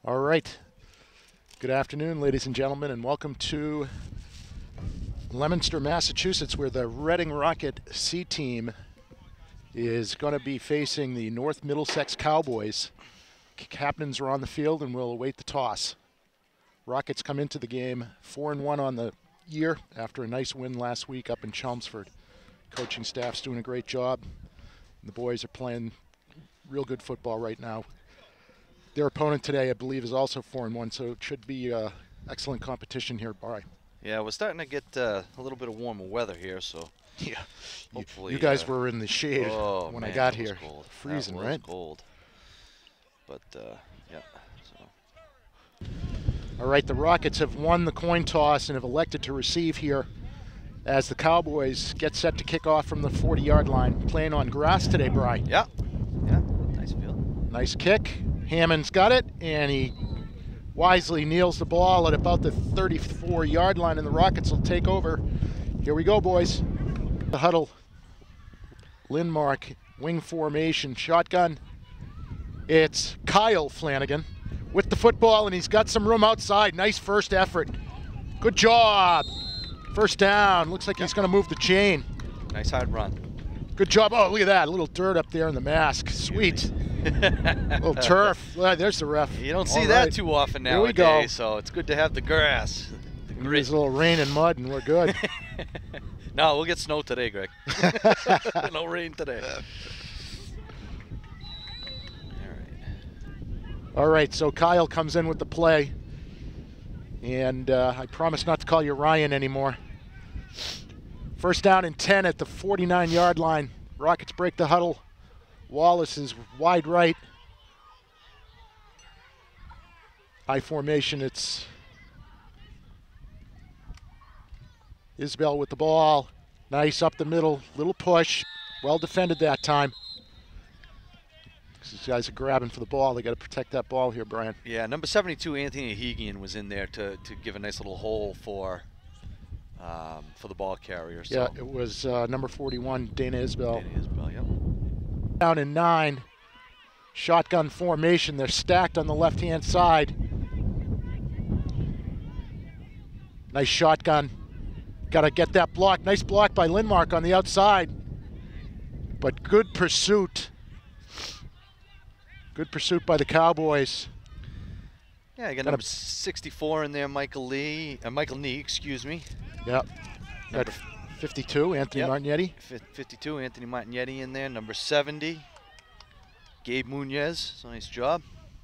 All right. Good afternoon, ladies and gentlemen, and welcome to Leominster, Massachusetts, where the Reading Rocket C team is going to be facing the North Middlesex Cowboys. Captains are on the field and will await the toss. Rockets come into the game 4-1 on the year after a nice win last week up in Chelmsford. Coaching staff's doing a great job. The boys are playing real good football right now. Their opponent today, I believe, is also 4-1, so it should be excellent competition here. Bye. Yeah, we're starting to get a little bit of warmer weather here, so yeah. Hopefully, you guys were in the shade when man, I got it was here. cold. Freezing, that was right? Cold. But yeah. So. All right, the Rockets have won the coin toss and have elected to receive here as the Cowboys get set to kick off from the 40-yard line. Playing on grass today, Bry. Yeah. Yeah. Nice field. Nice kick. Hammond's got it, and he wisely kneels the ball at about the 34-yard line, and the Rockets will take over. Here we go, boys. The huddle. Lindmark, wing formation, shotgun. It's Kyle Flanagan with the football, and he's got some room outside. Nice first effort. Good job. First down. Looks like he's going to move the chain. Nice hard run. Good job. Oh, look at that. A little dirt up there in the mask. Sweet. A little turf. There's the ref. You don't see that too often nowadays, Here we go. So it's good to have the grass. There's a little rain and mud, and we're good. No, we'll get snow today, Greg. No rain today. All right, so Kyle comes in with the play. And I promise not to call you Ryan anymore. First down and 10 at the 49-yard line. Rockets break the huddle. Wallace is wide right. High formation, it's Isbell with the ball. Nice up the middle, little push. Well defended that time. These guys are grabbing for the ball. They got to protect that ball here, Brian. Yeah, number 72, Anthony Ahegian, was in there to give a nice little hole for the ball carrier. So. Yeah, it was number 41, Dana Isbell. Dana Isbell, yep. Down in 9. Shotgun formation. They're stacked on the left-hand side. Nice shotgun. Got to get that block. Nice block by Lindmark on the outside. But good pursuit. Good pursuit by the Cowboys. Yeah, you got number 64 in there, Michael Nee, excuse me. Yep. Got 52, Anthony Martignetti. 52, Anthony Martignetti in there. Number 70, Gabe Munoz. So nice job.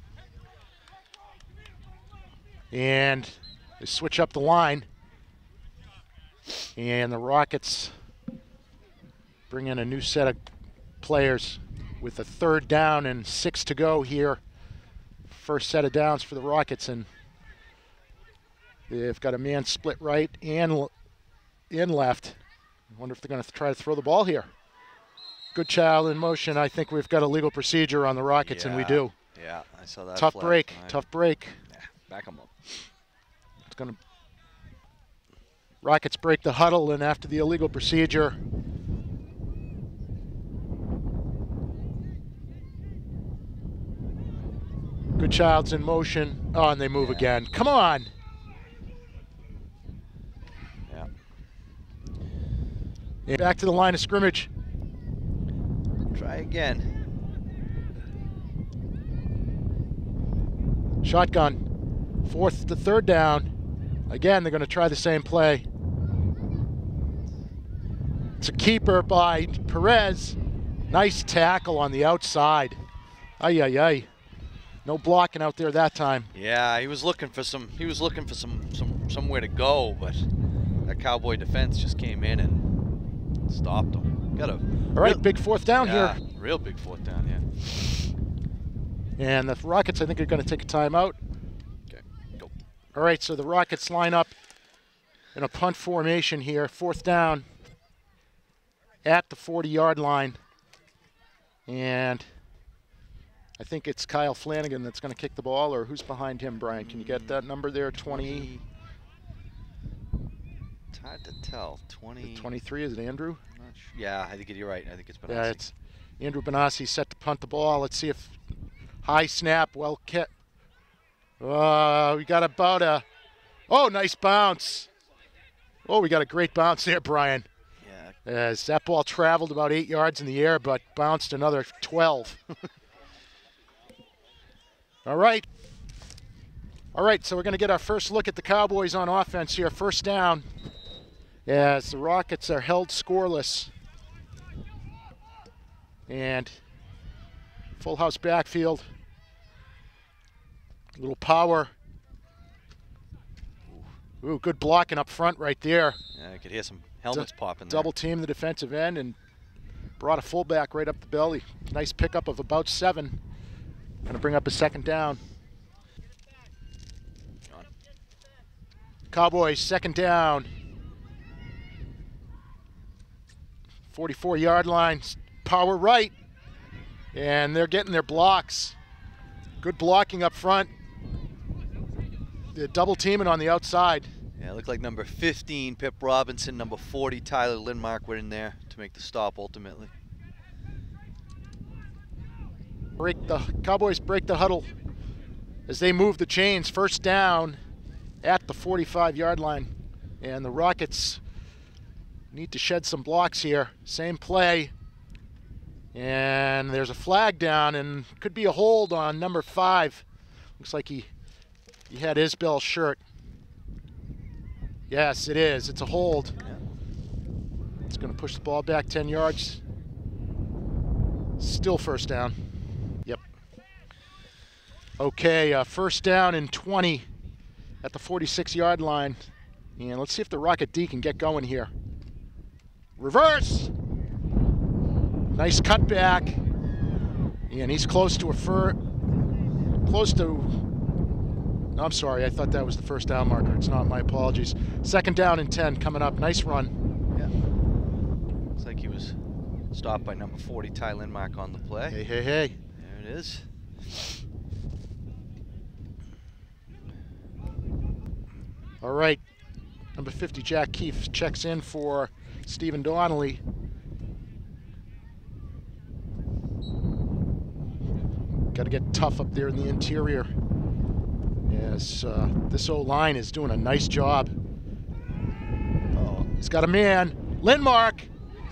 And they switch up the line. And the Rockets bring in a new set of players with a third down and 6 to go here. First set of downs for the Rockets, and they've got a man split right and left. I wonder if they're going to try to throw the ball here. Good child in motion. I think we've got a legal procedure on the Rockets, and we do. Yeah, I saw that. Tough break. Tough break. Yeah, back them up. It's going to. Rockets break the huddle, and after the illegal procedure, Goodchild's in motion. Oh, and they move again. Come on. Yeah. And back to the line of scrimmage. Try again. Shotgun. Fourth to third down. Again, they're going to try the same play. It's a keeper by Perez. Nice tackle on the outside. Ay, ay, ay. No blocking out there that time. Yeah, he was looking for somewhere to go, but that Cowboy defense just came in and stopped him. Got a all right, big fourth down here. Real big fourth down, yeah. And the Rockets, I think, are going to take a timeout. Okay, go. All right, so the Rockets line up in a punt formation here. Fourth down at the 40-yard line. And I think it's Kyle Flanagan that's going to kick the ball, or who's behind him, Brian? Can you get that number there, 20? It's hard to tell. 20. 23, is it Andrew? I'm not sure. Yeah, I think you're right. I think it's Benassi. Yeah, it's Andrew Benassi set to punt the ball. Let's see if high snap, well kept. We got about a, oh, nice bounce. Oh, we got a great bounce there, Brian. Yeah. As that ball traveled about 8 yards in the air, but bounced another 12. All right. All right, so we're going to get our first look at the Cowboys on offense here. First down, as the Rockets are held scoreless. And full house backfield. A little power. Ooh, good blocking up front right there. Yeah, I could hear some helmets popping there. Double team the defensive end and brought a fullback right up the belly. Nice pickup of about 7. Going to bring up a second down. Cowboys, second down. 44-yard line. Power right. And they're getting their blocks. Good blocking up front. They're double teaming on the outside. Yeah, it looked like number 15, Pip Robinson, number 40, Tyler Lindmark were in there to make the stop ultimately. Cowboys break the huddle as they move the chains. First down at the 45-yard line. And the Rockets need to shed some blocks here. Same play. And there's a flag down and could be a hold on number 5. Looks like he had Isbell's shirt. Yes, it is. It's a hold. It's going to push the ball back 10 yards. Still first down. Yep. Okay, first down and 20 at the 46-yard line. And let's see if the Rocket D can get going here. Reverse! Nice cutback. And he's close to I'm sorry, I thought that was the first down marker. It's not, my apologies. Second down and 10 coming up. Nice run. Yeah. Looks like he was stopped by number 40, Ty Lindmark on the play. Hey, hey, hey. There it is. All right. Number 50, Jack Keefe, checks in for Stephen Donnelly. Got to get tough up there in the interior. Yes, this O-line is doing a nice job. Oh, he's got a man. Lindmark.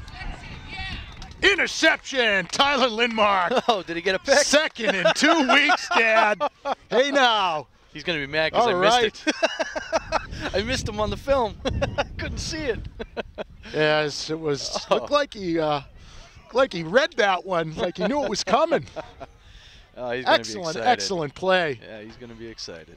Interception, Tyler Lindmark. Oh, did he get a pick? Second in 2 weeks, Dad. Hey now. He's going to be mad because I missed it. I missed him on the film. I couldn't see it. Yes, it was. Looked like he read that one, like he knew it was coming. Oh, he's excellent play. Yeah, he's going to be excited.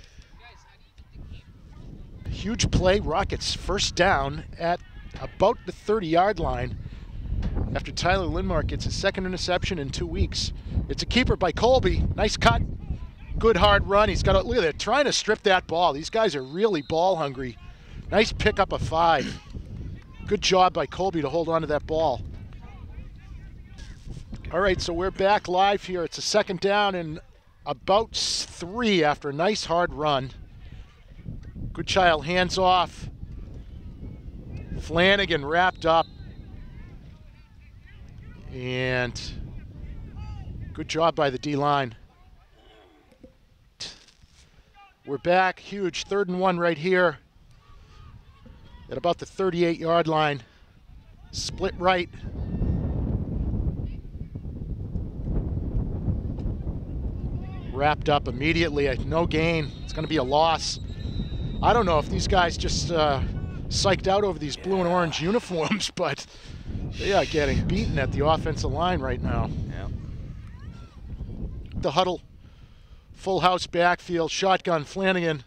Huge play. Rockets first down at about the 30-yard line after Tyler Lindmark gets his second interception in 2 weeks. It's a keeper by Colby. Nice cut. Good hard run. He's got look at that, trying to strip that ball. These guys are really ball hungry. Nice pickup of 5. Good job by Colby to hold on to that ball. All right, so we're back live here. It's a second down and about 3 after a nice hard run. Goodchild hands off. Flanagan wrapped up. And good job by the D-line. We're back, huge 3rd and 1 right here at about the 38-yard line. Split right. Wrapped up immediately, no gain. It's going to be a loss. I don't know if these guys just psyched out over these blue and orange uniforms, but they are getting beaten at the offensive line right now. Yeah. The huddle, full house backfield, shotgun Flanagan.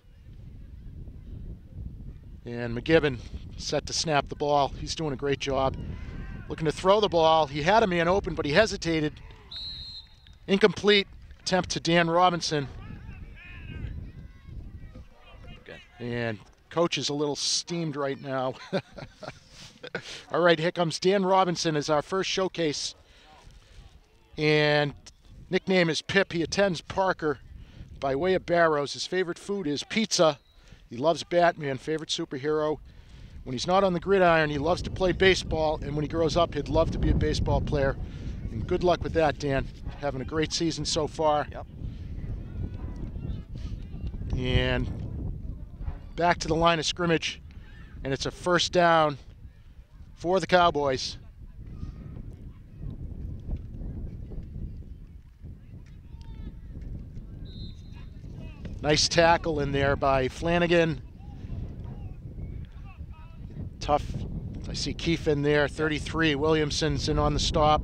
And McGibbon set to snap the ball. He's doing a great job. Looking to throw the ball. He had a man open, but he hesitated. Incomplete. Attempt to Dan Robinson. Okay. And coach is a little steamed right now. All right, here comes Dan Robinson as our first showcase. And nickname is Pip. He attends Parker by way of Barrows. His favorite food is pizza. He loves Batman, favorite superhero. When he's not on the gridiron, he loves to play baseball. And when he grows up, he'd love to be a baseball player. And good luck with that, Dan. Having a great season so far. Yep. And back to the line of scrimmage, and it's a first down for the Cowboys. Nice tackle in there by Flanagan. Tough. I see Keefe in there, 33. Williamson's in on the stop.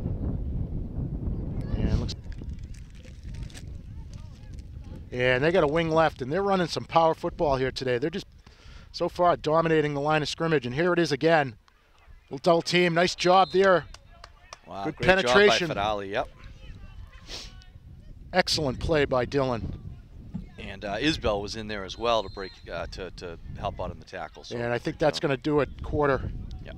And they got a wing left, and they're running some power football here today. They're just so far dominating the line of scrimmage, and here it is again. Little double team, nice job there. Wow, good great penetration. job by Fadali, yep. Excellent play by Dylan. And Isbell was in there as well to break to help out in the tackle. So, and I think that's going to do it quarter. Yep.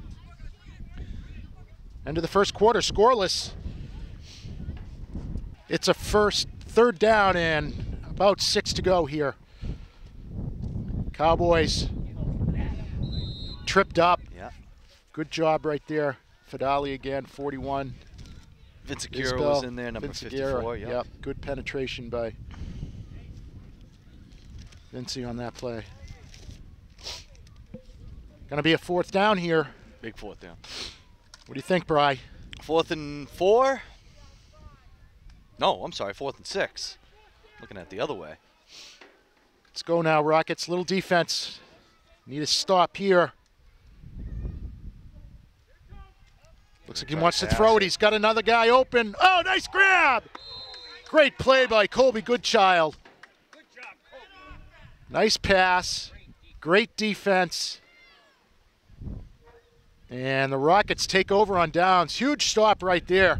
End of the first quarter, scoreless. It's a third down and about 6 to go here. Cowboys tripped up. Yeah. Good job right there. Fadali again, 41. Vinciguerra was in there, number 54. Yep. Good penetration by Vinci on that play. Gonna be a fourth down here. Big fourth down. What do you think, Bry? 4th and 4? No, I'm sorry, 4th and 6. Looking at the other way. Let's go now, Rockets. Little defense. Need a stop here. Looks like he wants to throw it. He's got another guy open. Oh, nice grab! Great play by Colby Goodchild. Nice pass. Great defense. And the Rockets take over on downs. Huge stop right there.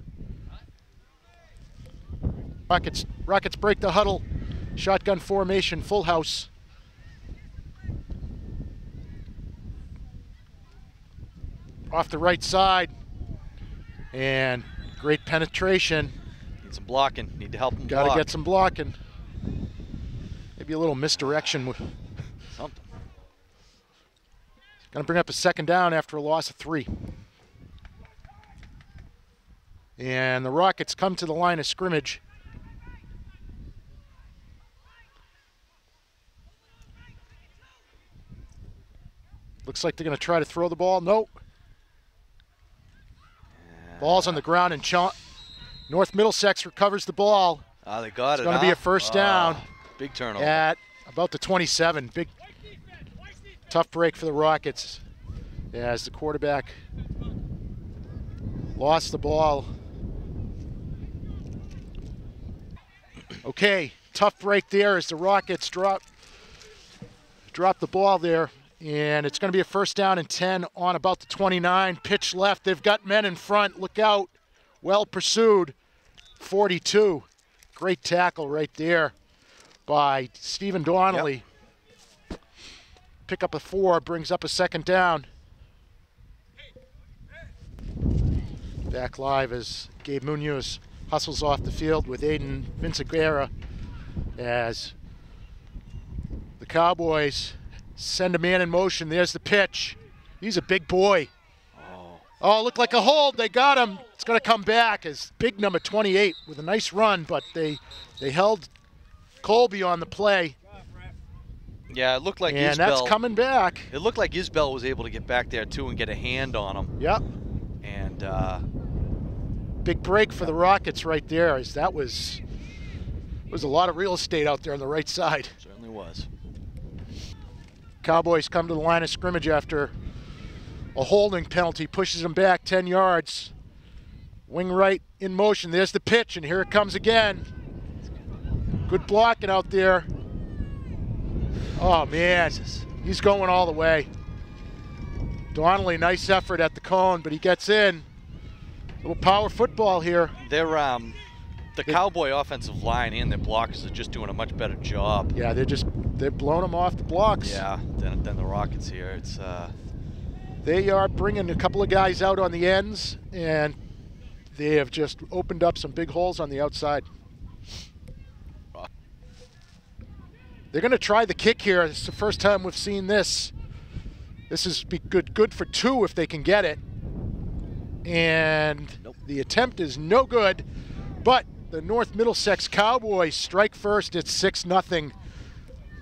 Rockets break the huddle. Shotgun formation, full house. Off the right side. And great penetration. Need some blocking. Need to help him block. Gotta get some blocking. Maybe a little misdirection. Something. Gonna bring up a second down after a loss of 3. And the Rockets come to the line of scrimmage. Looks like they're going to try to throw the ball. Nope. Ball's on the ground, and North Middlesex recovers the ball. Oh, they got it. It's going to be a first down. Big turnover. At about the 27. Big, tough break for the Rockets as the quarterback lost the ball. Okay, tough break there as the Rockets drop the ball there. And it's going to be a first down and 10 on about the 29. Pitch left. They've got men in front. Look out. Well pursued. 42. Great tackle right there by Stephen Donnelly. Yep. Pick up a 4. Brings up a second down. Back live as Gabe Munoz hustles off the field with Aiden Vinciguerra as the Cowboys send a man in motion. There's the pitch. He's a big boy. Oh, looked like a hold. They got him. It's going to come back as big number 28 with a nice run, but they held Colby on the play. Yeah, it looked like and Isbell. That's coming back. It looked like Isbell was able to get back there, too, and get a hand on him. Yep. And big break for the Rockets right there, as that was a lot of real estate out there on the right side. Certainly was. Cowboys come to the line of scrimmage after a holding penalty, pushes them back 10 yards. Wing right in motion. There's the pitch, and here it comes again. Good blocking out there. Oh, man. He's going all the way. Donnelly, nice effort at the cone, but he gets in. Little power football here. The Cowboy offensive line and their blockers are just doing a much better job. Yeah, they're blowing them off the blocks. Yeah, than the Rockets here. It's they are bringing a couple of guys out on the ends, and they have just opened up some big holes on the outside. They're going to try the kick here. It's the first time we've seen this. This is good for 2 if they can get it. And nope. The attempt is no good, but the North Middlesex Cowboys strike first. It's 6-0.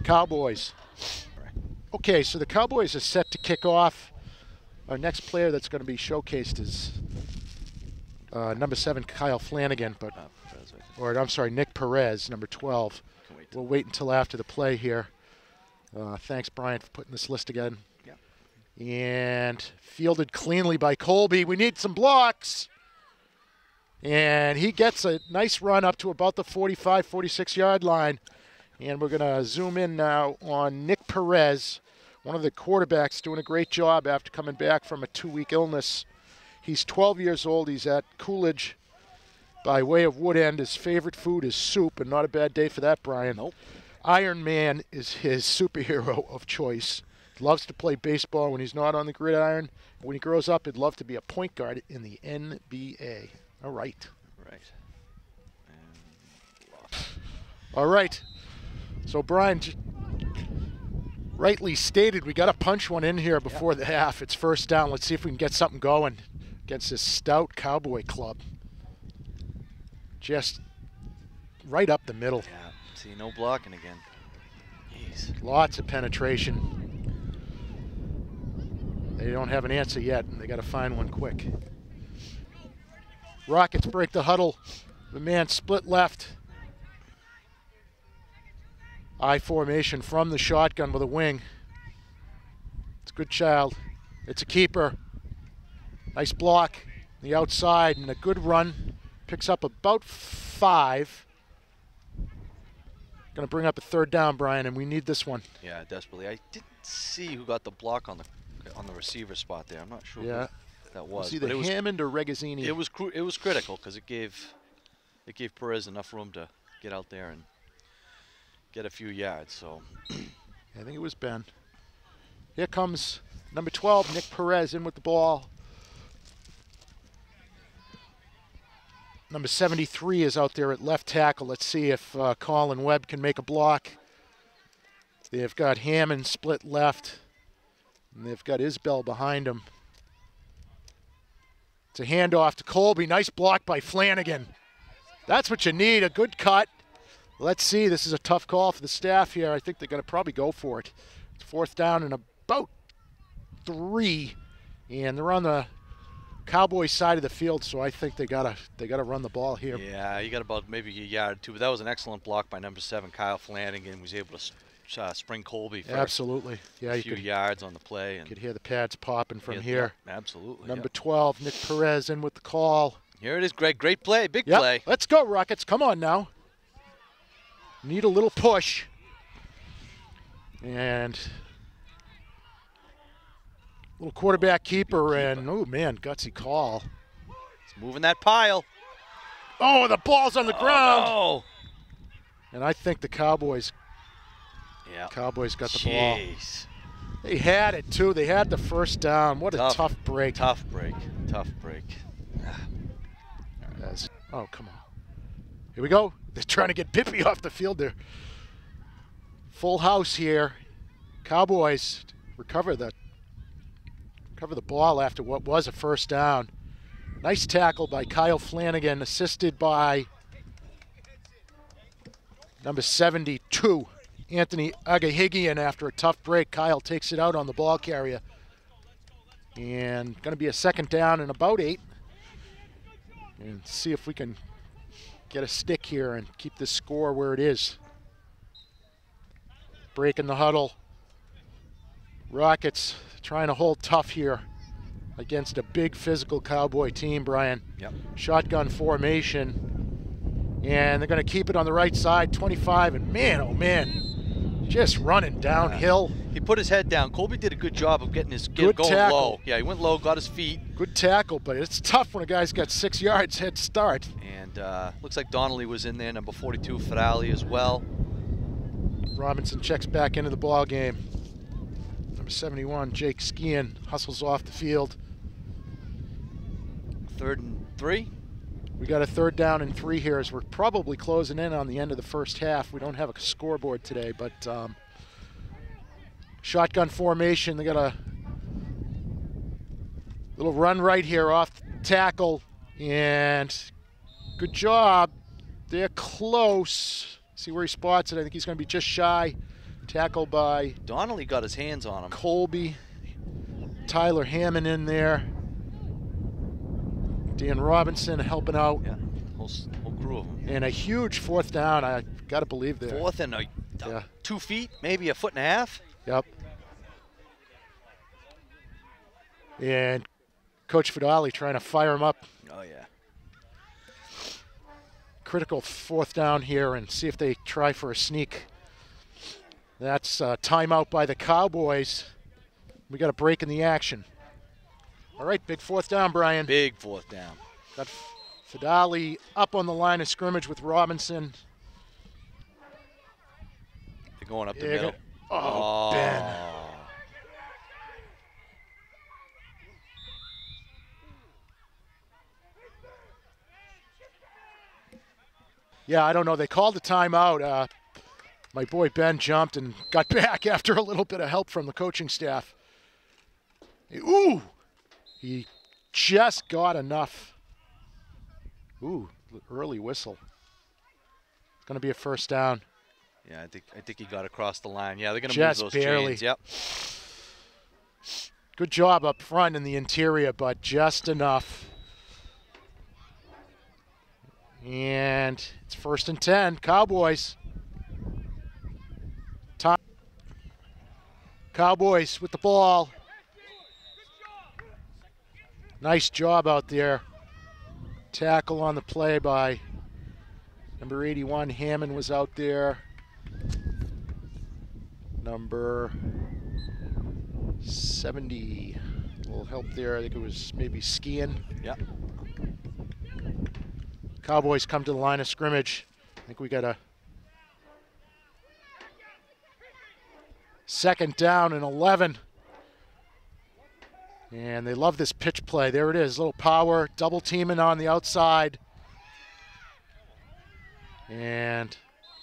Cowboys. Okay, so the Cowboys are set to kick off. Our next player that's going to be showcased is number 7, Kyle Flanagan, or I'm sorry, Nick Perez, number 12. We'll wait until after the play here. Thanks, Brian, for putting this list again. Yep. And fielded cleanly by Colby. We need some blocks. And he gets a nice run up to about the 45, 46-yard line. And we're going to zoom in now on Nick Perez, one of the quarterbacks, doing a great job after coming back from a 2-week illness. He's 12 years old. He's at Coolidge by way of Wood End. His favorite food is soup, and not a bad day for that, Brian. Nope. Iron Man is his superhero of choice. He loves to play baseball when he's not on the gridiron. When he grows up, he'd love to be a point guard in the NBA. All right. Right. All right. So, Brian, rightly stated, we got to punch one in here before the half. It's first down. Let's see if we can get something going against this stout Cowboy club. Just right up the middle. Yeah. See, no blocking again. Jeez. Lots of penetration. They don't have an answer yet, and they got to find one quick. Rockets break the huddle. The man split left. I formation from the shotgun with a wing. It's a good child. It's a keeper. Nice block. The outside and a good run. Picks up about 5. Going to bring up a third down, Brian, and we need this one. Yeah, desperately. I didn't see who got the block on the receiver spot there. I'm not sure who that was. Was either Hammond or Regazzini. It was critical because it gave Perez enough room to get out there and get a few yards. So I think it was Ben. Here comes number 12, Nick Perez, in with the ball. Number 73 is out there at left tackle. Let's see if Colin Webb can make a block. They've got Hammond split left, and they've got Isbell behind him. It's a handoff to Colby. Nice block by Flanagan. That's what you need, a good cut. Let's see, this is a tough call for the staff here. I think they're going to probably go for it. It's fourth down and about 3, and they're on the Cowboys side of the field, so I think they gotta run the ball here. Yeah, you got about maybe a yard or 2, but that was an excellent block by number 7, Kyle Flanagan. Was able to spring Colby for absolutely. Yeah, a few yards on the play. You could hear the pads popping from here. Yeah, absolutely. Number 12, Nick Perez, in with the call. Here it is, Greg. Great play, big play. Let's go, Rockets. Come on now. Need a little push. And little quarterback keeper, and oh man, gutsy call. It's moving that pile. Oh, the ball's on the ground. No. And I think the Cowboys got the ball. They had it too. They had the first down. What a tough break. Tough break. Oh, come on. Here we go. They're trying to get Bippy off the field there. Full house here. Cowboys recover the ball after what was a first down. Nice tackle by Kyle Flanagan, assisted by number 72, Anthony Agahigian. After a tough break, Kyle takes it out on the ball carrier. And going to be a second down and about 8. And see if we can get a stick here and keep this score where it is. Breaking the huddle. Rockets trying to hold tough here against a big physical Cowboy team, Brian. Yep. Shotgun formation. And they're going to keep it on the right side, 25, and man, oh man, just running downhill. He put his head down. Colby did a good job of getting his going tackle. Low. Yeah, he went low, got his feet. Good tackle, but it's tough when a guy's got 6 yards head start. And looks like Donnelly was in there, number 42, Ferrali as well. Robinson checks back into the ball game. Number 71, Jake Skian, hustles off the field. 3rd and 3. We got a 3rd down and 3 here as we're probably closing in on the end of the first half. We don't have a scoreboard today, but shotgun formation. They got a little run right here off the tackle, and good job. They're close. See where he spots it. I think he's going to be just shy Tackle by Donnelly got his hands on him. Colby. Tyler Hammond in there. Dan Robinson helping out. Yeah, whole crew of them. And a huge 4th down, I got to believe there. 4th and 2 feet, maybe a 1.5 feet. Yep. And Coach Fidali trying to fire him up. Oh, yeah. Critical 4th down here and see if they try for a sneak. That's a timeout by the Cowboys. We got a break in the action. All right, big 4th down, Brian. Big 4th down. Got Fidali up on the line of scrimmage with Robinson. They're going up the middle. Oh, Ben. Yeah, I don't know. They called the timeout. My boy Ben jumped and got back after a little bit of help from the coaching staff. Ooh! He just got enough. Ooh, early whistle. It's going to be a 1st down. Yeah, I think he got across the line. Yeah, they're going to move those barely. chains. Yep. Good job up front in the interior, but just enough. And it's 1st and 10. Cowboys. Cowboys with the ball. Nice job out there. Tackle on the play by number 81. Hammond was out there. Number 70. A little help there. I think it was maybe skiing. Yep. Cowboys come to the line of scrimmage. I think we got a 2nd down and 11. And they love this pitch play. There it is, little power, double teaming on the outside. And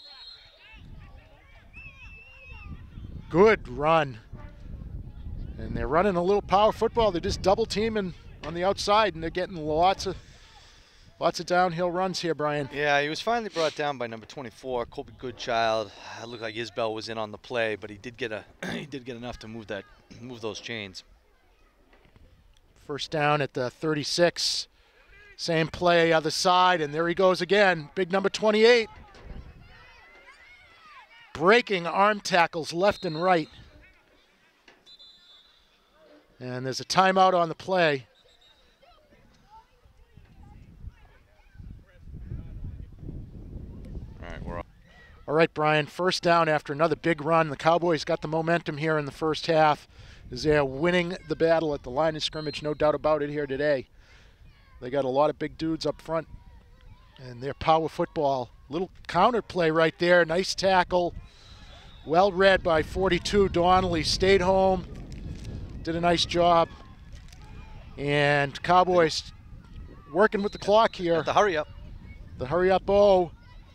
good run. And they're running a little power football. They're just double teaming on the outside, and they're getting lots of downhill runs here, Brian. Yeah, he was finally brought down by number 24, Colby Goodchild. It looked like Isbell was in on the play, but he did get enough to move those chains. 1st down at the 36. Same play, other side, and there he goes again. Big number 28. Breaking arm tackles left and right. And there's a timeout on the play. All right, Brian, 1st down after another big run. The Cowboys got the momentum here in the 1st half as they're winning the battle at the line of scrimmage, no doubt about it here today. They got a lot of big dudes up front, and their power football. Little counter play right there, nice tackle. Well read by 42, Donnelly, stayed home, did a nice job. And Cowboys working with the clock here. The hurry up. The hurry up, oh.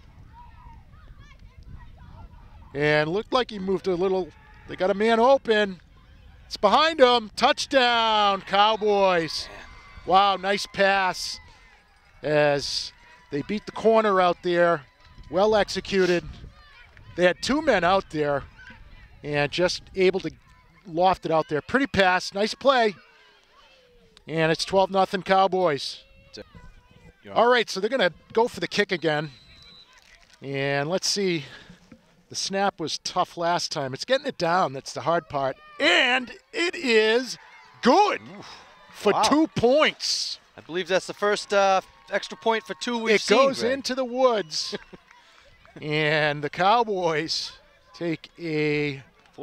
And looked like he moved a little. They got a man open. It's behind him. Touchdown, Cowboys. Wow, nice pass as they beat the corner out there. Well executed. They had 2 men out there and just able to loft it out there. Pretty pass, nice play. And it's 12-0 Cowboys. All right, so they're going to go for the kick again. And let's see. The snap was tough last time. It's getting it down. That's the hard part. And it is good for 2 points. I believe that's the first extra point for 2 we've seen. It goes into the woods. And the Cowboys take a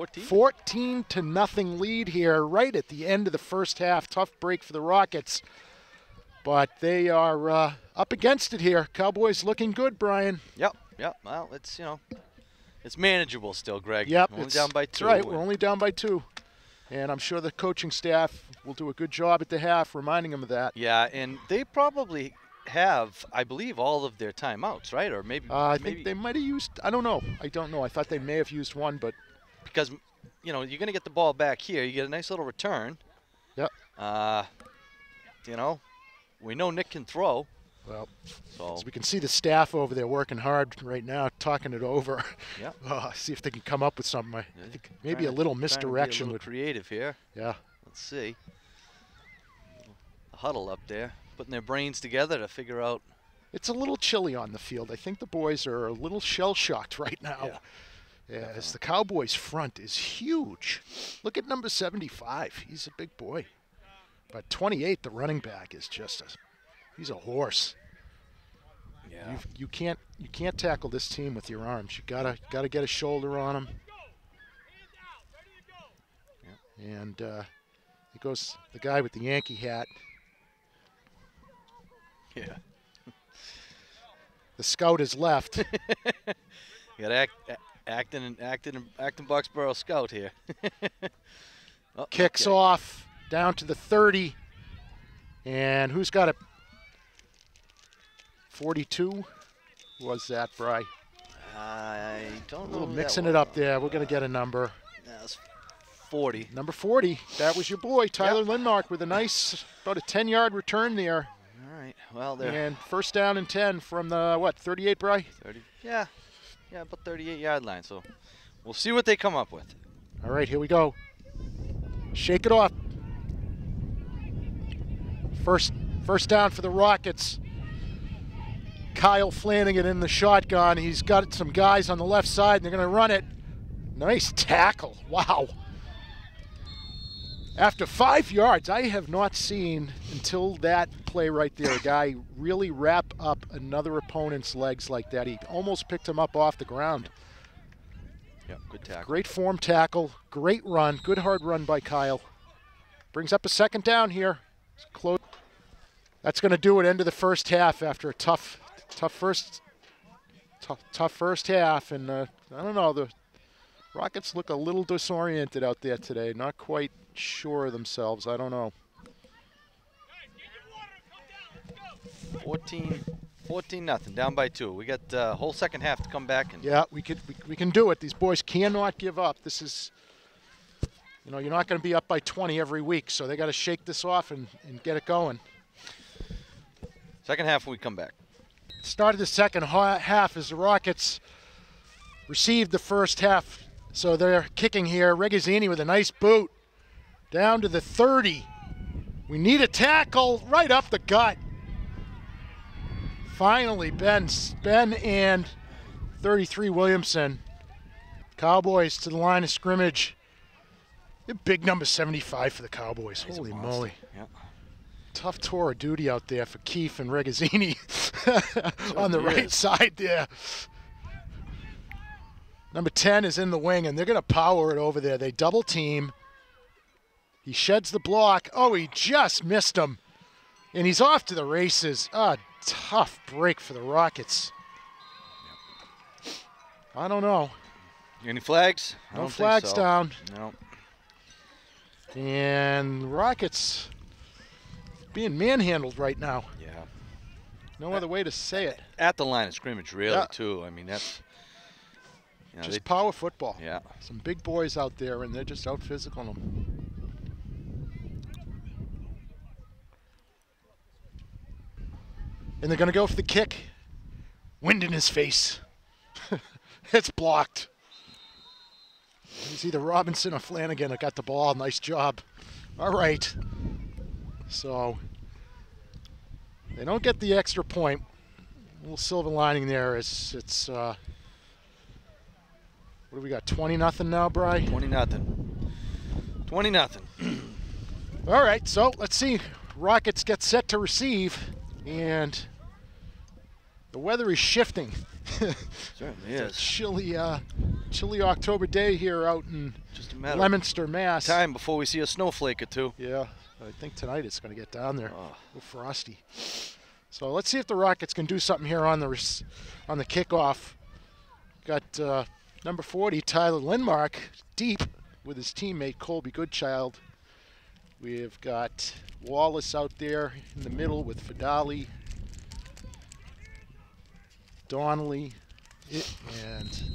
14-0 lead here right at the end of the 1st half. Tough break for the Rockets. But they are up against it here. Cowboys looking good, Brian. Yep. Well, it's, it's manageable still, Greg. Yep. We're only down by 2. That's right. We're only down by 2. And I'm sure the coaching staff will do a good job at the half reminding them of that. Yeah, and they probably have, I believe, all of their timeouts, right? Or maybe I think they might have used, I don't know. I thought they may have used one, but because you're going to get the ball back here. You get a nice little return. Yep. We know Nick can throw. Well, So as we can see the staff over there working hard right now, talking it over. yeah, See if they can come up with something. I think maybe a trying to- little trying to be misdirection a little would. creative here. Yeah. Let's see. A huddle up there, putting their brains together to figure out. It's a little chilly on the field. I think the boys are a little shell-shocked right now. Yeah, As the Cowboys' front is huge. Look at number 75. He's a big boy. But 28, the running back, is just he's a horse. Yeah. You can't tackle this team with your arms. You gotta get a shoulder on him. Yeah. And it goes the guy with the Yankee hat. Yeah. The scout is left. You got acting Boxborough scout here. Oh, Kicks okay. off down to the 30. And who's got it? 42? Who was that, Bry? I don't know. A little who mixing that it up was. there. We're going to get a number. That's 40. Number 40. That was your boy, Tyler Lindmark, with a nice, about a 10-yard return there. All right. Well, they're And first down and 10 from the, what, 38, Bry? 30. Yeah, about 38-yard line. So we'll see what they come up with. All right, here we go. Shake it off. First down for the Rockets. Kyle Flanagan in the shotgun. He's got some guys on the left side, and they're going to run it. Nice tackle. Wow. After 5 yards, I have not seen until that play right there a guy really wrap up another opponent's legs like that. He almost picked him up off the ground. Yep, good tackle. Great form tackle, great run, good hard run by Kyle. Brings up a second down here. Close. That's going to do it. End of the first half after a tough first half. And I don't know, the Rockets look a little disoriented out there today. Not quite sure of themselves. I don't know. 14-0, down by 2. We got the whole second half to come back. And Yeah, we can do it. These boys cannot give up. This is, you're not going to be up by 20 every week, so they got to shake this off and get it going. second half when we come back. Started the second half as the Rockets received the first half. So they're kicking here. Regazzini with a nice boot down to the 30. We need a tackle right up the gut. Finally, Ben and 33 Williamson. Cowboys to the line of scrimmage. A big number 75 for the Cowboys. He's a Holy monster. moly. Yep. Tough tour of duty out there for Keefe and Regazzini on the Certainly right is. side there. Number 10 is in the wing, and they're going to power it over there. They double team. He sheds the block. Oh, he just missed him. And he's off to the races. Tough break for the Rockets. I don't know. Any flags? I No don't think flags so. down. No. And Rockets being manhandled right now. Yeah. No other way to say it. At the line of scrimmage, really, Yeah. too. I mean, that's. Just power football. Yeah. Some big boys out there, and they're just out physicaling them. And they're going to go for the kick. Wind in his face. It's blocked. It's either Robinson or Flanagan that got the ball. Nice job. All right. So they don't get the extra point. A little silver lining there is it's what do we got? 20-0 now, Bry? 20-0. 20-0. All right, so let's see. Rockets get set to receive, and the weather is shifting. Certainly It's is. a chilly October day here out in Just a matter Leominster, Mass. of time before we see a snowflake or two. Yeah, I think tonight it's going to get down there. Oh. A little frosty. So let's see if the Rockets can do something here on the kickoff. Got number 40, Tyler Lindmark, deep with his teammate Colby Goodchild. We've got Wallace out there in the middle with Fadali, Donnelly, and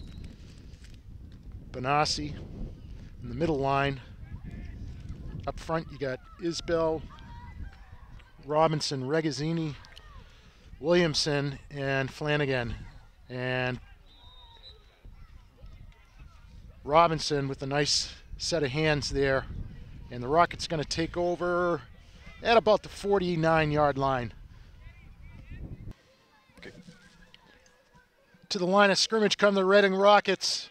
Benassi in the middle line. Up front, you got Isbell, Robinson, Regazzini, Williamson and Flanagan. And Robinson with a nice set of hands there. And the Rockets going to take over at about the 49-yard line. Okay. To the line of scrimmage come the Reading Rockets.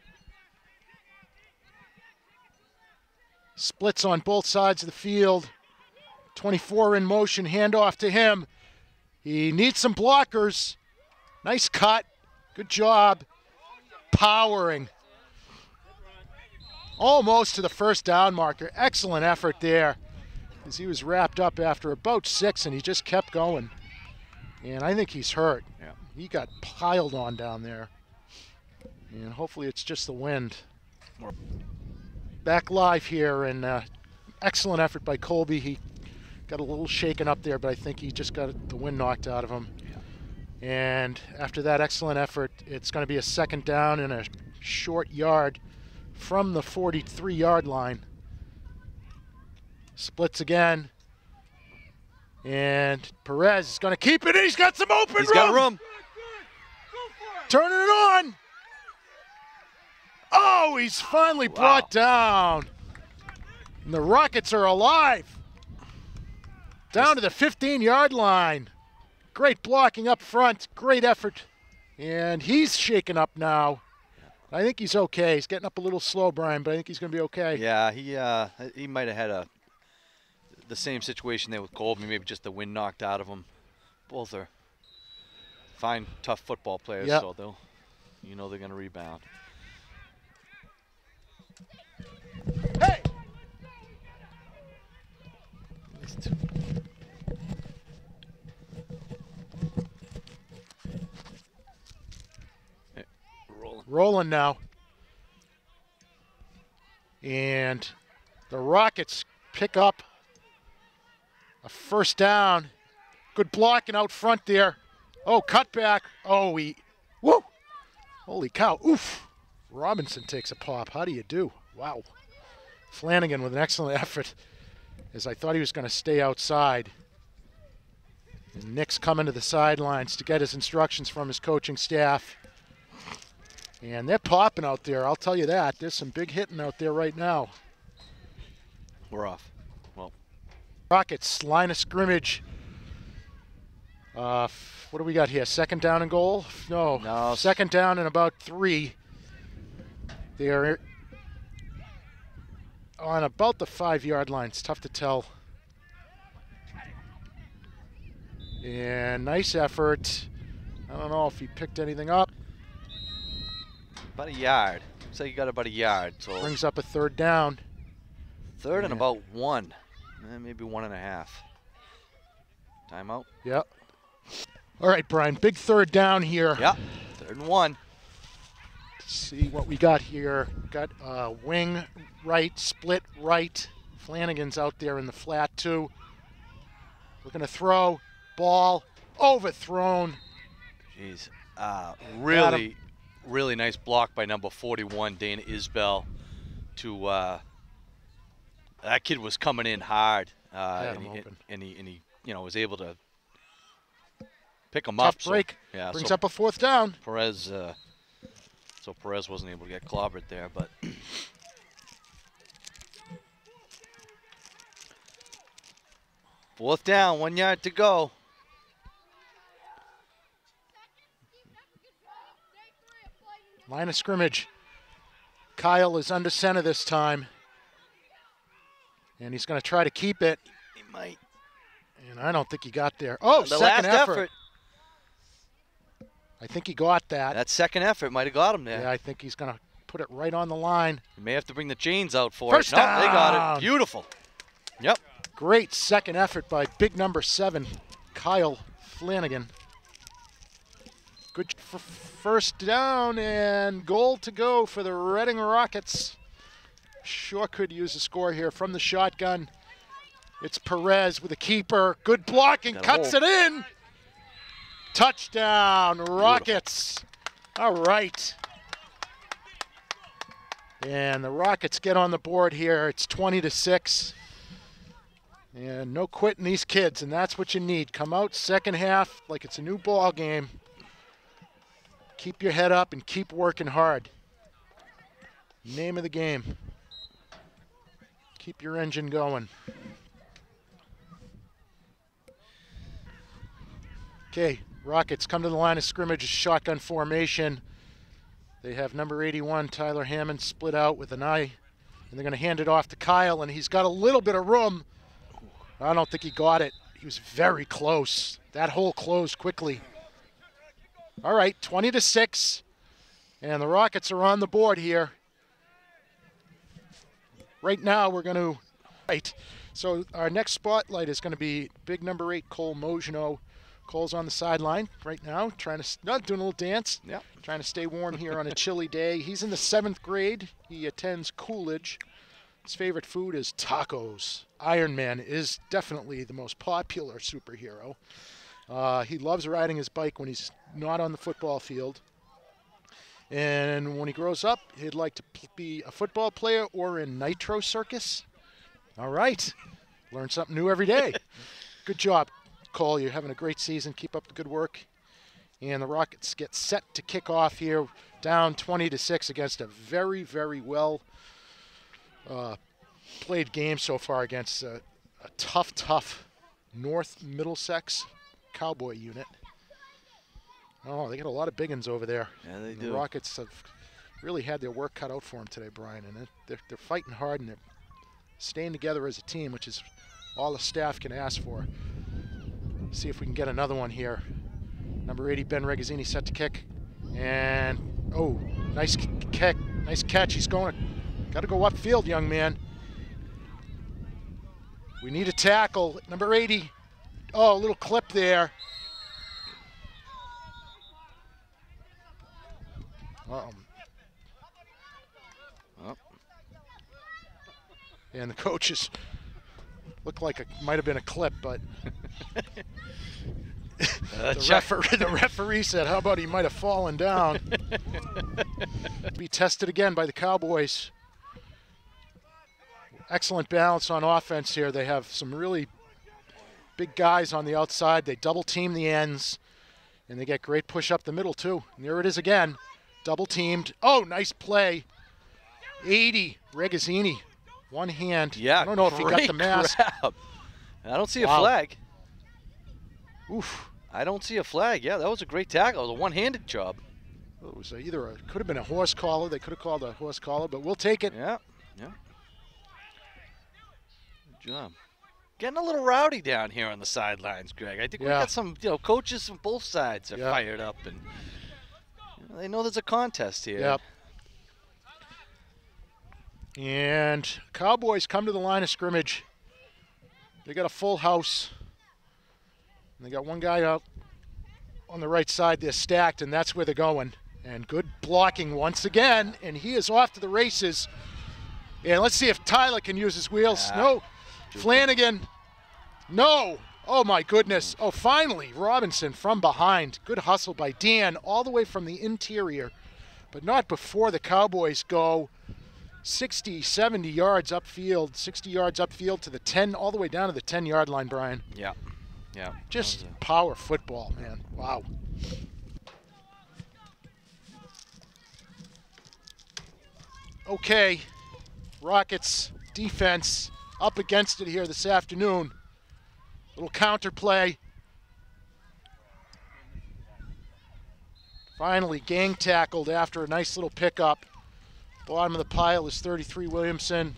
Splits on both sides of the field. 24 in motion, handoff to him. He needs some blockers. Nice cut. Good job. Powering. Almost to the first down marker. Excellent effort there, as he was wrapped up after about 6 and he just kept going. And I think he's hurt. Yeah. He got piled on down there. And hopefully it's just the wind. Back live here, and excellent effort by Colby. He got a little shaken up there, but I think he just got the wind knocked out of him. Yeah. And after that excellent effort, it's going to be a second down and a short yard from the 43-yard line. Splits again. And Perez is going to keep it. He's got some open room. He's got room. Turning it on. Oh, he's finally brought down. And the Rockets are alive. Down to the 15-yard line. Great blocking up front. Great effort. And he's shaken up now. I think he's okay. He's getting up a little slow, Brian, but I think he's going to be okay. Yeah, he might have had the same situation there with Colby. Maybe just the wind knocked out of him. Both are fine, tough football players, yep. So they're going to rebound. Hey! Hey, rolling now. And the Rockets pick up a first down. Good blocking out front there. Oh, cutback. Oh, whoa. Holy cow. Oof. Robinson takes a pop. How do you do? Wow. Flanagan with an excellent effort, as I thought he was going to stay outside. And Nick's coming to the sidelines to get his instructions from his coaching staff. And they're popping out there, I'll tell you that. There's some big hitting out there right now. We're off. Well, Rockets, line of scrimmage. What do we got here? Second down and goal? No. Second down and about 3. They are on about the 5-yard line. It's tough to tell. And nice effort. I don't know if he picked anything up. About a yard. So you got about a yard. So brings up a third down. Third and about 1. Maybe 1.5. Timeout. Yep. All right, Brian. Big third down here. Yep. 3rd and 1. Let's see what we got here. Got wing right, split right. Flanagan's out there in the flat too. Looking to throw. Ball overthrown. Jeez. Really nice block by number 41, Dana Isbell. That kid was coming in hard, and he was able to pick him up. Tough break. So, yeah, brings up a 4th down. Perez wasn't able to get clobbered there, but 4th down, 1 yard to go. Line of scrimmage. Kyle is under center this time. And he's going to try to keep it. He might. And I don't think he got there. Oh, the second last effort. I think he got that. That second effort might have got him there. Yeah, I think he's going to put it right on the line. You may have to bring the chains out for First it. No, down. they got it. Beautiful. Yep. Great second effort by big number 7, Kyle Flanagan. Good for first down and goal to go for the Reading Rockets. Sure could use a score here from the shotgun. It's Perez with a keeper. Good blocking, cuts it in. Touchdown, Rockets. All right. And the Rockets get on the board here. It's 20-6. And no quitting these kids, and that's what you need. Come out second half like it's a new ball game. Keep your head up and keep working hard. Name of the game. Keep your engine going. Okay, Rockets come to the line of scrimmage, shotgun formation. They have number 81, Tyler Hammond, split out with an eye. And they're going to hand it off to Kyle, and he's got a little bit of room. I don't think he got it. He was very close. That hole closed quickly. All right, 20-6. And the Rockets are on the board here. Right now, we're going to... Right. So our next spotlight is going to be big number 8, Cole Mogino. Cole's on the sideline right now, trying to doing a little dance. Yeah. Trying to stay warm here on a chilly day. He's in the 7th grade. He attends Coolidge. His favorite food is tacos. Iron Man is definitely the most popular superhero. He loves riding his bike when he's not on the football field. And when he grows up, he'd like to be a football player or in Nitro Circus. All right. Learn something new every day. Good job, Cole. You're having a great season. Keep up the good work. And the Rockets get set to kick off here, down 20-6 against a very, very well played game so far against a tough North Middlesex Cowboy unit. Oh, they got a lot of big uns over there. Yeah, they do. do. The Rockets have really had their work cut out for them today, Brian, and they're fighting hard and they're staying together as a team, which is all the staff can ask for. See if we can get another one here. Number 80, Ben Regazzini, set to kick. And, oh, nice kick. Nice catch. He's going. Got to go upfield, young man. We need a tackle. Number 80. Oh, a little clip there. Oh. And the coaches looked like it might have been a clip, but the referee said, how about he might have fallen down? Be tested again by the Cowboys. Excellent balance on offense here. They have some really big guys on the outside. They double team the ends, and they get great push up the middle too. And there it is again. Double teamed. Oh, nice play. 80, Regazzini. One hand. Yeah, I don't know if he got the mask. Grab. I don't see a flag. Oof. I don't see a flag. Yeah, that was a great tackle. It was a one-handed job. It was could have been a horse collar. They could have called a horse collar, but we'll take it. Yeah, yeah. Good job. Getting a little rowdy down here on the sidelines, Greg. I think we got some, coaches from both sides are fired up, and they know there's a contest here. Yep. And Cowboys come to the line of scrimmage. They got a full house. And they got one guy out on the right side. They're stacked, and that's where they're going. And good blocking once again, and he is off to the races. And let's see if Tyler can use his wheels. No. Flanagan. No. Oh, my goodness. Oh, finally, Robinson from behind. Good hustle by Dan all the way from the interior, but not before the Cowboys go 60, 70 yards upfield, 60 yards upfield to the 10, all the way down to the 10-yard line, Brian. Yeah, yeah. Just power football, man. Wow. Okay, Rockets defense up against it here this afternoon. Little counter play. Finally gang tackled after a nice little pickup. Bottom of the pile is 33 Williamson,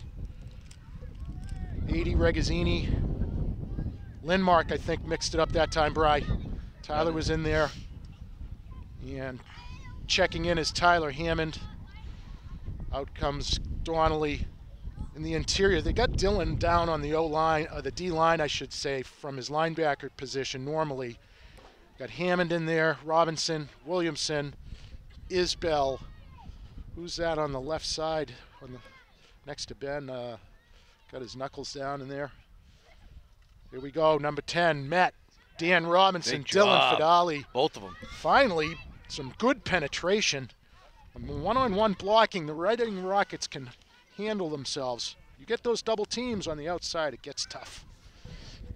80 Regazzini. Lindmark, I think, mixed it up that time, Bry. Tyler was in there. And checking in is Tyler Hammond. Out comes Donnelly in the interior. They got Dillon down on the O-line, the D-line, I should say, from his linebacker position normally. Got Hammond in there, Robinson, Williamson, Isbell. Who's that on the left side, next to Ben? Got his knuckles down in there. Here we go, number 10, Met, Dan Robinson, Dylan Fidali. Both of them. Finally, some good penetration. One-on-one blocking, the Reading Rockets can handle themselves. You get those double teams on the outside, it gets tough.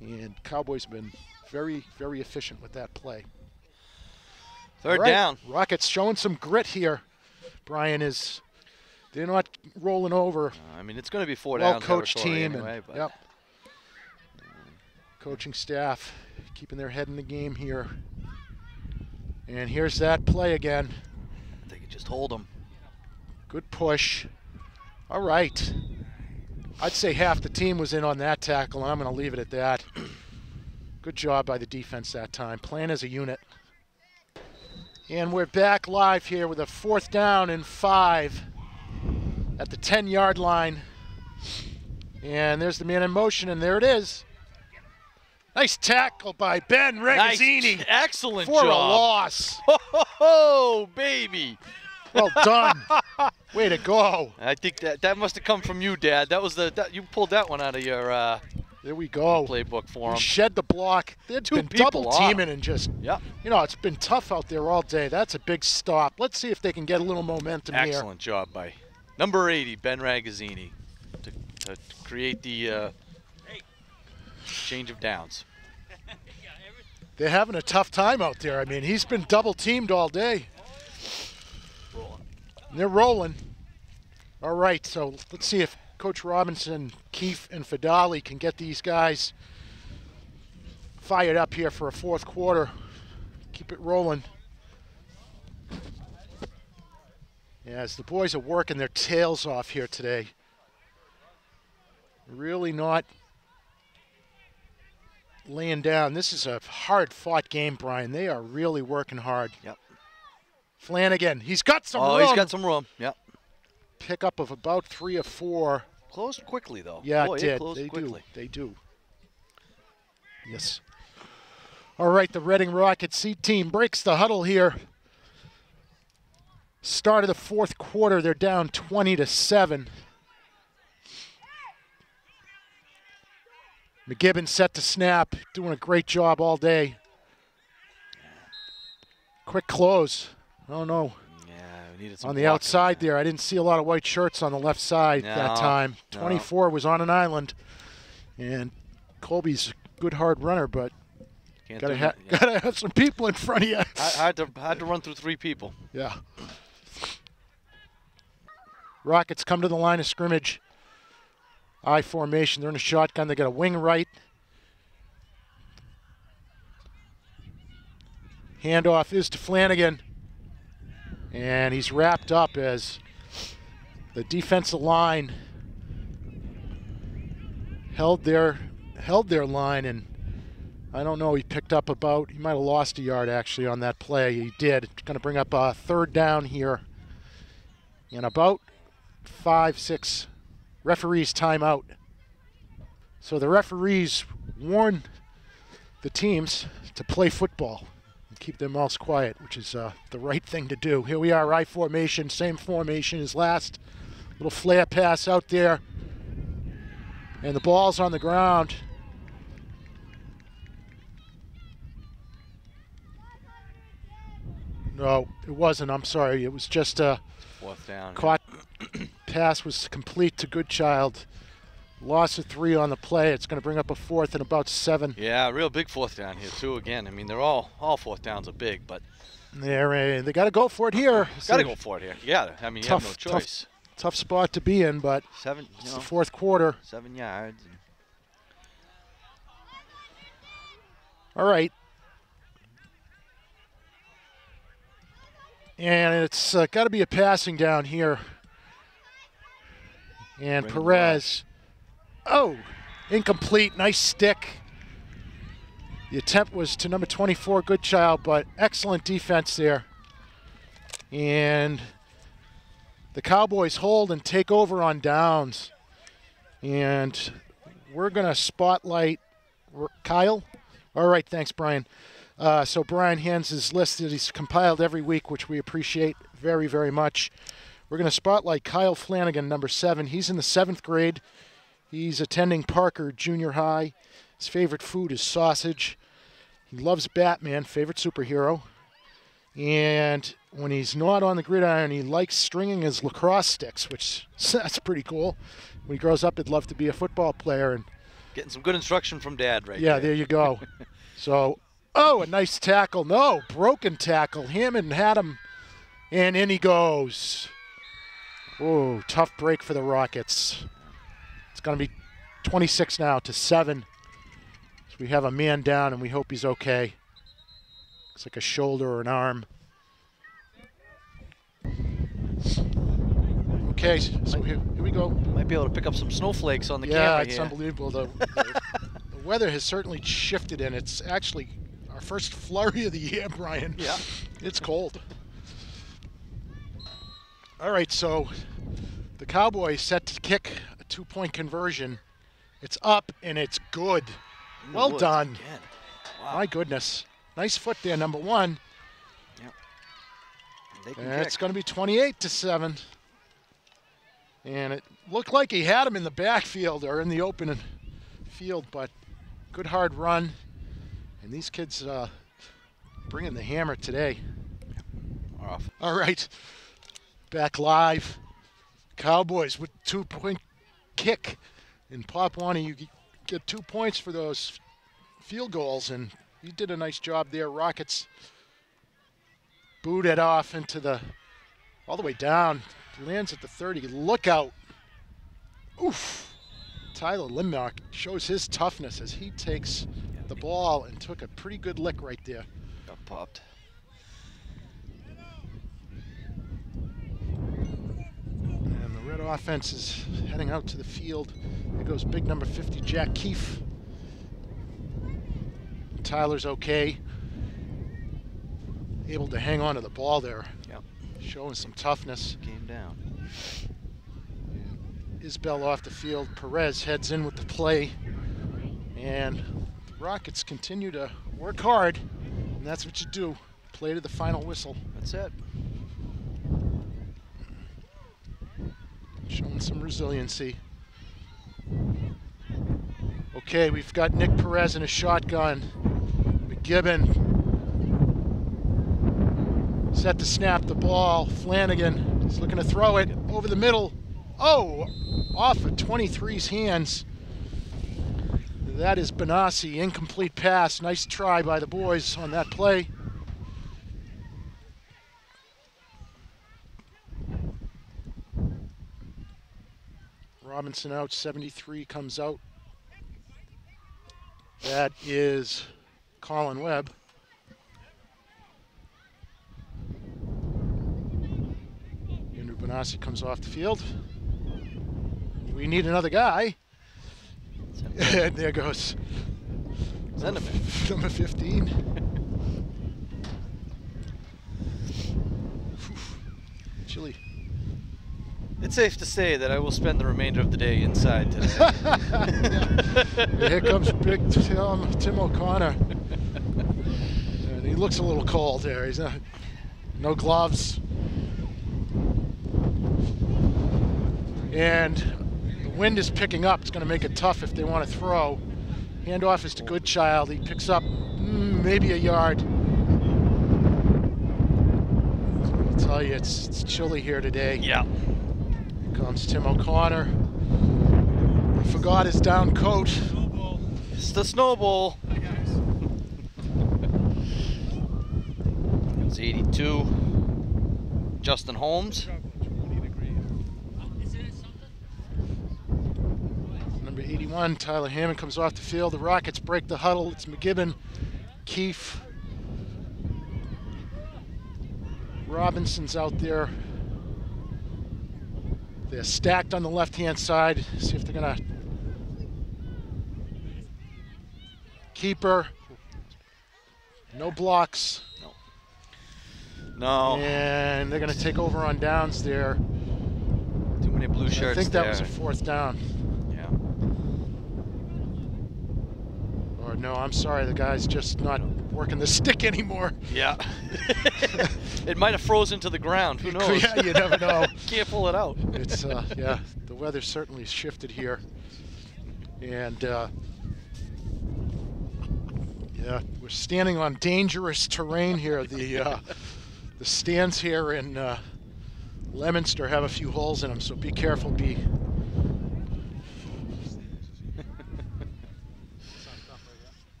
And Cowboys have been very, very efficient with that play. Third down. Rockets showing some grit here. Brian they're not rolling over. I mean, it's going to be 4 downs. Well-coached team. Anyway, and, yep. Coaching staff keeping their head in the game here. And here's that play again. They could just hold them. Good push. All right. I'd say half the team was in on that tackle, and I'm going to leave it at that. Good job by the defense that time, playing as a unit. And we're back live here with a 4th down and 5 at the 10-yard line. And there's the man in motion, and there it is. Nice tackle by Ben Regazzini. Nice. Excellent for job. a loss. Oh, baby. Well done. Way to go. I think that must have come from you, Dad. That was you pulled that one out of your there we go. Playbook for him. Shed the block. They've been double teaming and just, it's been tough out there all day. That's a big stop. Let's see if they can get a little momentum here. Excellent job by number 80, Ben Regazzini, to create the change of downs. They're having a tough time out there. I mean, he's been double teamed all day. And they're rolling. All right, so let's see if Coach Robinson, Keefe, and Fidali can get these guys fired up here for a 4th quarter. Keep it rolling. As the boys are working their tails off here today. Really not laying down. This is a hard-fought game, Brian. They are really working hard. Yep. Flanagan, he's got some room. Oh, he's got some room. Yep. Pickup of about 3 or 4. Closed quickly, though. Yeah, Boy, it did. Closed quickly. They do. Yes. All right, the Reading Rocket C team breaks the huddle here. Start of the 4th quarter, they're down 20-7. McGibbon set to snap, doing a great job all day. Quick close. Oh no. Yeah, we needed some on the outside there. I didn't see a lot of white shirts on the left side that time. 24 was on an island. And Colby's a good hard runner, but gotta have some people in front of you. I had to run through 3 people. Yeah. Rockets come to the line of scrimmage. I formation. They're in a shotgun. They got a wing right. Handoff is to Flanagan. And he's wrapped up as the defensive line held their line, and I don't know, he picked up he might have lost a yard actually on that play. He did. It's going to bring up a 3rd down here. And about 5-6 referees timeout. So the referees warn the teams to play football and keep their mouths quiet, which is the right thing to do. Here we are, I formation, same formation as last. Little flare pass out there. And the ball's on the ground. No, it wasn't. I'm sorry. It was just a 4th down. Caught pass was complete to Goodchild. Loss of 3 on the play. It's going to bring up a 4th and about 7. Yeah, real big 4th down here too. Again, I mean, they're all 4th downs are big, but they got to go for it here. Got to go for it here. You got to. I mean, you have no choice. Tough spot to be in, but it's the 4th quarter. 7 yards. All right. And it's got to be a passing down here. And Perez, incomplete, nice stick. The attempt was to number 24, Goodchild, but excellent defense there. And the Cowboys hold and take over on downs. And we're going to spotlight Kyle. All right, thanks, Brian. So Brian hands his list that he's compiled every week, which we appreciate very, very much. We're going to spotlight Kyle Flanagan, number 7. He's in the 7th grade. He's attending Parker Junior High. His favorite food is sausage. He loves Batman, favorite superhero. And when he's not on the gridiron, he likes stringing his lacrosse sticks, which that's pretty cool. When he grows up, he'd love to be a football player. And Getting some good instruction from Dad right Yeah, there. there you go. So, oh, a nice tackle. No, broken tackle. Hammond had him, and in he goes. Oh, tough break for the Rockets. It's going to be 26 now to 7. So we have a man down, and we hope he's okay. Looks like a shoulder or an arm. Okay, so here we go. Might be able to pick up some snowflakes on the camera Yeah, here. it's unbelievable. The weather has certainly shifted, and it's actually our first flurry of the year, Brian. Yeah. It's cold. All right, so the Cowboys set to kick a 2-point conversion. It's up, and it's good. In the Well woods done. again. Wow. My goodness. Nice foot there, number 1. Yep. They can And kick. it's going to be 28 to 7. And it looked like he had him in the backfield or in the open field, but good hard run. And these kids bringing the hammer today. Off. All right, back live. Cowboys with 2-point kick. In Papuani, you get 2 points for those field goals, and you did a nice job there. Rockets boot it off into all the way down. Lands at the 30. Look out. Oof. Tyler Limnock shows his toughness as he takes the ball and took a pretty good lick right there. Got popped. And the Red offense is heading out to the field. There goes big number 50, Jack Keefe. Tyler's okay. Able to hang on to the ball there. Yep. Showing some toughness. Came down. Isbell off the field. Perez heads in with the play. And the Rockets continue to work hard. And that's what you do. Play to the final whistle. That's it. Showing some resiliency. Okay, we've got Nick Perez in a shotgun. McGibbon set to snap the ball. Flanagan is looking to throw it over the middle. Oh, off of 23's hands. That is Benassi. Incomplete pass. Nice try by the boys on that play. Robinson out, 73 comes out. That is Colin Webb. Andrew Benassi comes off the field. We need another guy. And there goes Zendeman. number 15. Chilly. It's safe to say that I will spend the remainder of the day inside today. Here comes big Tim O'Connor. And he looks a little cold there. He's no gloves. And the wind is picking up. It's going to make it tough if they want to throw. Handoff is to Goodchild. He picks up maybe a yard. I'll tell you, it's chilly here today. Yeah. Here comes Tim O'Connor. He forgot his down coat. It's the snowball. It's 82. Justin Holmes. Number 81, Tyler Hammond comes off the field. The Rockets break the huddle. It's McGibbon, Keefe. Robinson's out there. They're stacked on the left-hand side. See if they're gonna keeper. No blocks. No. And they're gonna take over on downs there. Too many blue shirts I think that there. was a 4th down. Yeah. Or no, I'm sorry, the guy's just not working the stick anymore. Yeah. It might have frozen to the ground. Who knows? Yeah, you never know. Can't pull it out. It's yeah, the weather certainly shifted here, and yeah, we're standing on dangerous terrain here. The stands here in Leominster have a few holes in them, so be careful.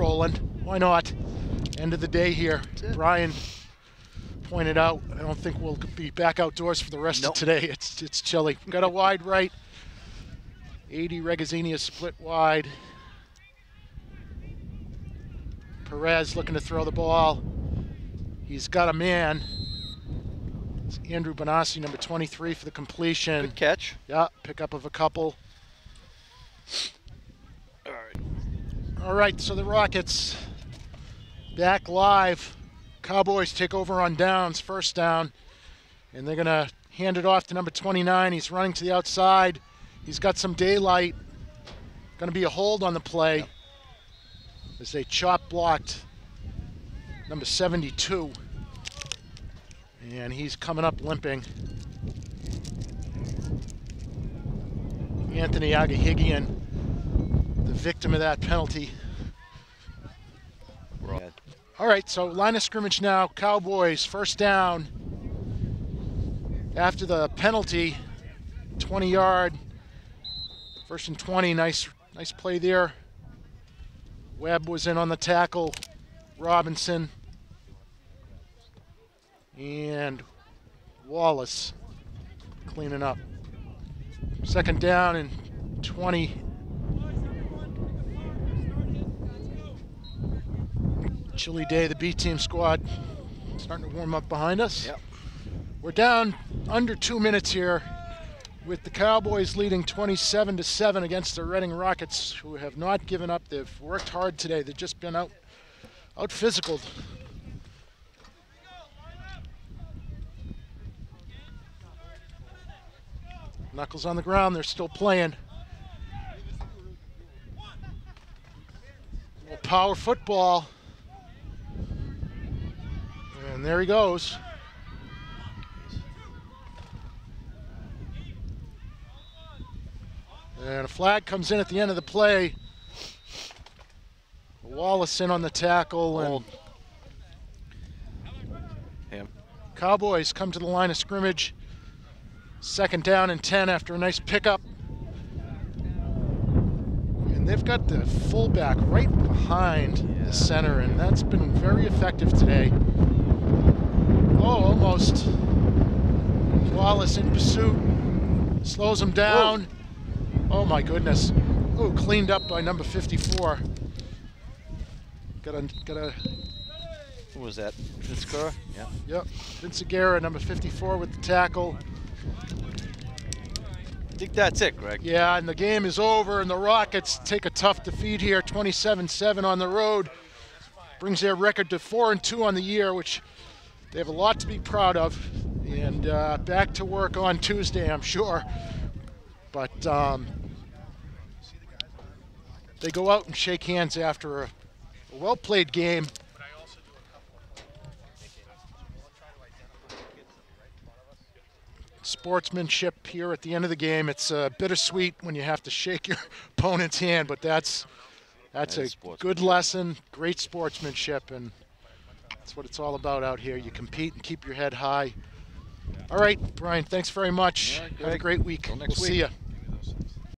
rolling. Why not? End of the day here. Brian pointed out, I don't think we'll be back outdoors for the rest of today. It's chilly. Got a wide right. 80 Regazzini is split wide. Perez looking to throw the ball. He's got a man. It's Andrew Bonassi, number 23, for the completion. Good catch. Yeah, pickup of a couple. All right. All right, so the Rockets back live. Cowboys take over on downs, first down, and they're going to hand it off to number 29. He's running to the outside. He's got some daylight. Going to be a hold on the play as they chop blocked number 72. And he's coming up limping. Anthony Agahigian, the victim of that penalty. All right, so line of scrimmage now. Cowboys, first down. After the penalty, 20-yard, 1st and 20. Nice play there. Webb was in on the tackle. Robinson and Wallace cleaning up. 2nd down and 20. Chilly day, the B team squad starting to warm up behind us. Yep. We're down under 2 minutes here with the Cowboys leading 27-7 against the Reading Rockets, who have not given up. They've worked hard today. They've just been out physicaled. Knuckles on the ground, they're still playing. A little power football. And there he goes. And a flag comes in at the end of the play. Wallace in on the tackle. And Cowboys come to the line of scrimmage. 2nd down and 10 after a nice pickup. And they've got the fullback right behind the center, and that's been very effective today. Oh, almost. Wallace in pursuit. Slows him down. Whoa. Oh my goodness. Oh, cleaned up by number 54. Got a. Who was that? Vince Guerra? Yeah. Yep. Vince Guerra, number 54, with the tackle. I think that's it, Greg. Yeah, and the game is over, and the Rockets take a tough defeat here, 27-7 on the road. Brings their record to 4-2 on the year, which they have a lot to be proud of. And back to work on Tuesday, I'm sure. But they go out and shake hands after a well-played game. Sportsmanship here at the end of the game. It's bittersweet when you have to shake your opponent's hand, but that's a good lesson, great sportsmanship, and that's what it's all about out here. You compete and keep your head high. All right, Brian, thanks very much. Right, have a great week. Till next we'll week. see you.